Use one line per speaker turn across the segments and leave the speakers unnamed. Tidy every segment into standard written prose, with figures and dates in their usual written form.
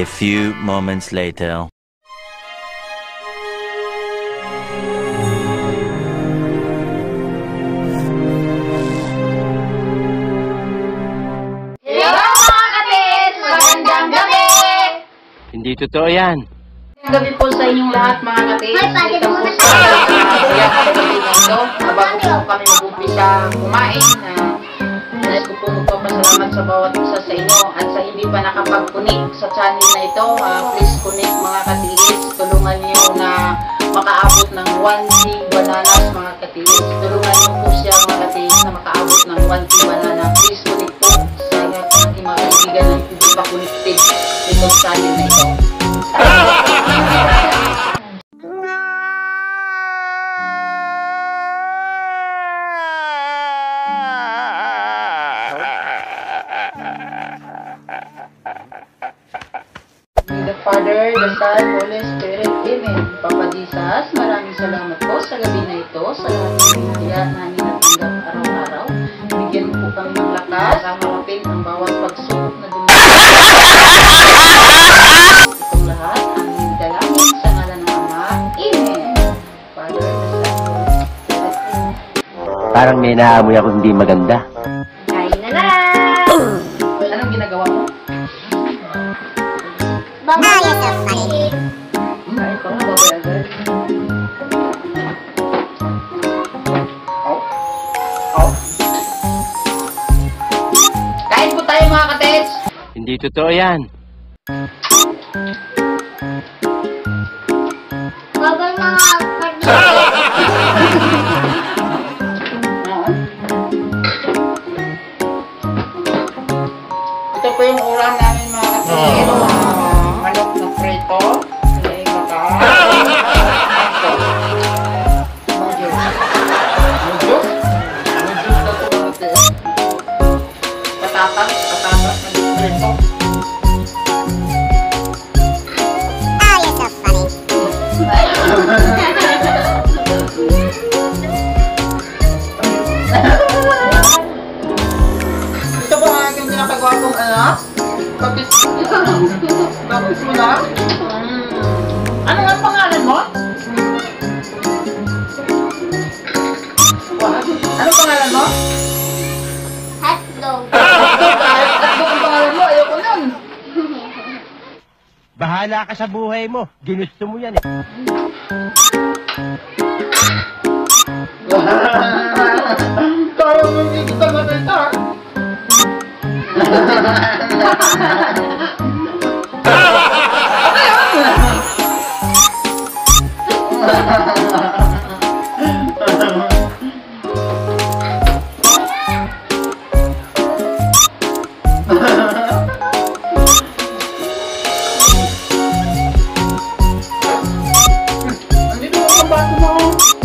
few moments later. Hindi totoo yan.
Gabi po sa inyong lahat mga katis. Dito po sa gabi na ito. Bago po kami mag-umpisa kumain. Nais ko po magpapasalamat sa bawat isa sa inyo. At sa hindi pa nakapag-connect sa channel na ito, please connect mga katilis. Tulungan niyo na makaabot ng 1K bananas mga katilis. Tulungan niyo po siya mga katilis na makaabot ng 1K banana. Please connect po sa aking mga kaibigan na hindi pa connected itong channel na ito. The Father, the Son, Holy Spirit, Amen. Papa Jesus, maraming salamat po sa gabi na ito, sa lahat ng biyaya namin natanggap araw-araw. Bigyan mo po kami ng lakas, ang harapin ang bawat pagsubok na dumating. Itong lahat, ang dalangin sa ngalan ng Ama, Amen. Father, the Son, Holy Spirit, Amen.
Parang may naamoy ako hindi maganda.
Kain na lang! Anong ginagawa mo?
Babaya sa paligid.
Kain ko nga, babay agad. Kain po tayo mga katets!
Hindi totoo yan.
Babay mga paligid.
Ito po yung ulam namin mga katets. Manok na prito. May baka. Ito. Mujus. Mujus? Mujus na ito mga katets. Patatas. Patatas na prito.
Oh, you're so funny.
Ito ba ang aking pinakagwapong anak? Bakit mo na? Ano nga pangalan mo? Ano pangalan mo?
Hotdog.
Hotdog ang pangalan mo. Ayoko nun.
Bahala ka sa buhay mo. Ginusto mo yan eh.
Kaya mo hindi kita makita. Andito mo ang baso mo.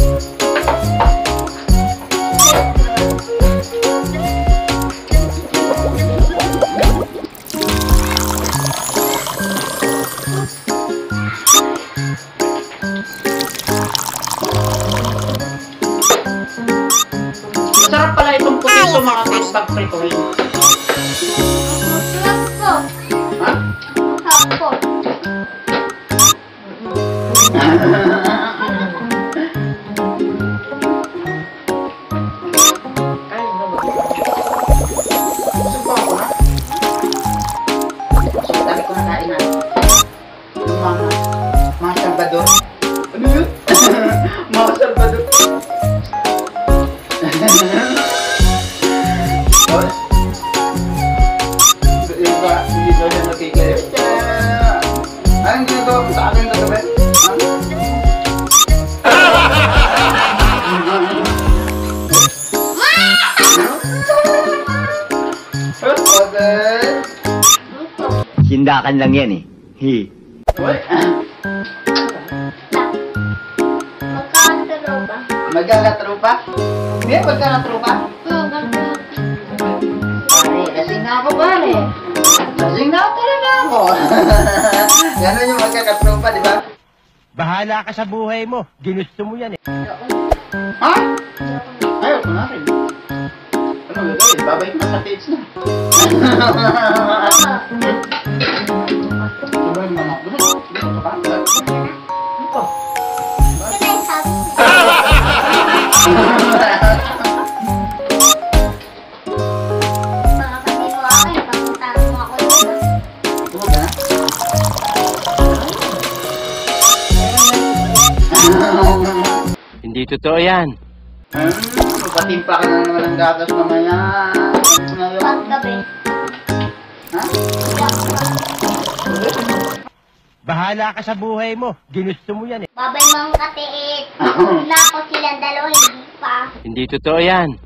Masarap pala itong puti mga kids pag-prituin.
Hotdog.
Ha?
Hotdog.
Ay, ano ba? Gusto pa ako na? So, dami ko na kain na. Yung mga Salvador. Ano yun? Mga Salvador. Iba, hindi daw niya nakikita. Anong ginagawa ko sa akin na gabi?
Sindakan lang yan eh. Hi.
Magkakataro ba?
Magkakatropa? Hindi, magkakatropa? Ay, lasing na ako pare. Lasing na talaga ako. Gano'n yung magkakatropa, di ba?
Bahala ka sa buhay mo. Ginusto mo yan eh.
Ha? Ayaw ko na rin. Ano gagawin? Babay ko na sa page na. Tuloy mo na. Gusto ka? Ano pa?
Ito yung sabi. Mga kasi mo ako, papuntahan mo ako doon.
Tulog ka na?
Hindi totoo yan.
Patimpla ka na naman ng gatas mamaya. Ngayon.
Paggabi.
Ha?
Bahala ka sa buhay mo. Ginusto mo yan eh.
Babay mga katiit. Na ako silang dalawa, hindi pa.
Hindi totoo yan.